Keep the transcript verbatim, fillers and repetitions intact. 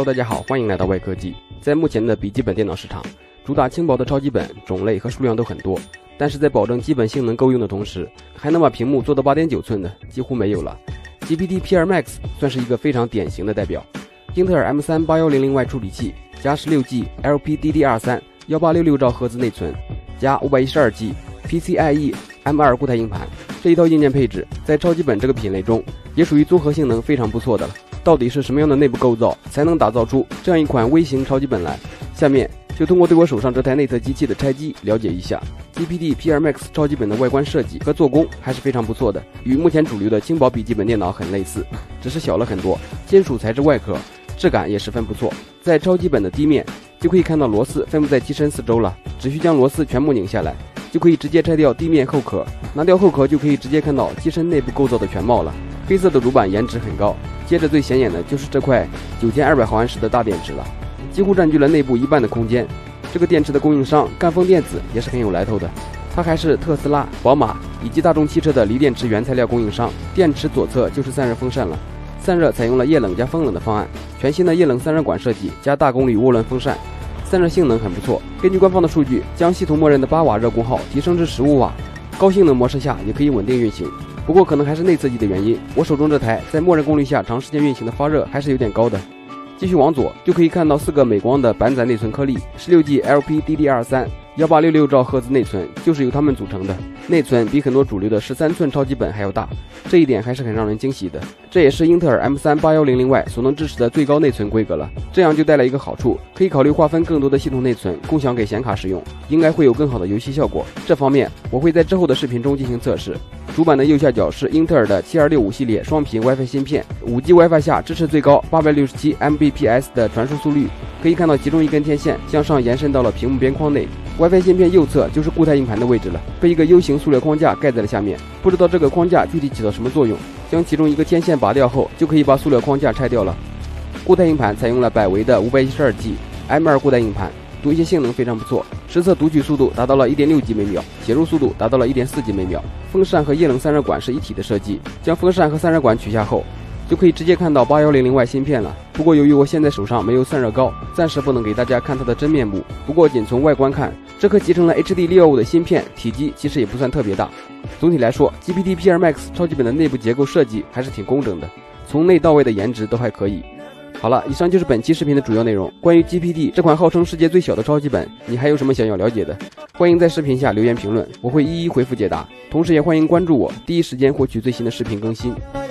Hello， 大家好，欢迎来到外科技。在目前的笔记本电脑市场，主打轻薄的超级本种类和数量都很多，但是在保证基本性能够用的同时，还能把屏幕做到 八点九寸的几乎没有了。G P T P R Max 算是一个非常典型的代表。英特尔 M 三 八一零零 Y 处理器加 十六 G L P D D R 三 一八六六兆赫兹内存加 五百一十二 G P C I E M 二 固态硬盘，这一套硬件配置在超级本这个品类中也属于综合性能非常不错的了。到底是什么样的内部构造才能打造出这样一款微型超级本来？下面就通过对我手上这台内测机器的拆机了解一下。 G P T P R Max 超级本的外观设计和做工还是非常不错的，与目前主流的轻薄笔记本电脑很类似，只是小了很多，金属材质外壳，质感也十分不错。在超级本的地面就可以看到螺丝分布在机身四周了，只需将螺丝全部拧下来，就可以直接拆掉地面后壳，拿掉后壳就可以直接看到机身内部构造的全貌了。黑色的主板颜值很高，接着最显眼的就是这块九千二百毫安时的大电池了，几乎占据了内部一半的空间。这个电池的供应商赣锋电子也是很有来头的，它还是特斯拉、宝马以及大众汽车的锂电池原材料供应商。电池左侧就是散热风扇了，散热采用了液冷加风冷的方案，全新的液冷散热管设计加大功率涡轮风扇，散热性能很不错。根据官方的数据，将系统默认的八瓦热功耗提升至十五瓦，高性能模式下也可以稳定运行。不过可能还是内测机的原因，我手中这台在默认功率下长时间运行的发热还是有点高的。继续往左就可以看到四个美光的板载内存颗粒， 十六 G L P D D R 三 一八六六兆赫兹内存就是由它们组成的，内存比很多主流的十三寸超级本还要大，这一点还是很让人惊喜的。这也是英特尔 M 三 八一零零 Y 所能支持的最高内存规格了。这样就带来一个好处，可以考虑划分更多的系统内存共享给显卡使用，应该会有更好的游戏效果。这方面我会在之后的视频中进行测试。主板的右下角是英特尔的七二六五系列双频 WiFi 芯片， 五 G WiFi 下支持最高八百六十七 M B P S 的传输速率，可以看到其中一根天线向上延伸到了屏幕边框内。WiFi 芯片右侧就是固态硬盘的位置了，被一个 U 型塑料框架盖在了下面，不知道这个框架具体起到什么作用。将其中一个天线拔掉后，就可以把塑料框架拆掉了。固态硬盘采用了百维的 五百一十二 G M 二 固态硬盘，读写性能非常不错，实测读取速度达到了 一点六 G 每秒，写入速度达到了 一点四 G 每秒。风扇和液冷散热管是一体的设计，将风扇和散热管取下后，就可以直接看到八一零零 Y 芯片了。不过由于我现在手上没有散热膏，暂时不能给大家看它的真面目。不过仅从外观看，这颗集成了 H D 六一五 的芯片体积其实也不算特别大。总体来说 G P T P R Max 超级本的内部结构设计还是挺工整的，从内到外的颜值都还可以。好了，以上就是本期视频的主要内容。关于 G P T 这款号称世界最小的超级本，你还有什么想要了解的？欢迎在视频下留言评论，我会一一回复解答。同时也欢迎关注我，第一时间获取最新的视频更新。